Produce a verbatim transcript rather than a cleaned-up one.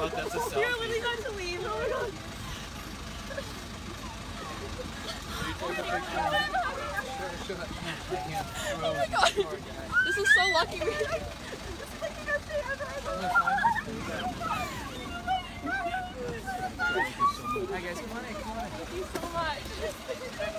Oh, that's a selfie. You're literally about to leave. Oh my god. Oh my god. This is so lucky. Hi guys, come on in, come on in. Thank you so much.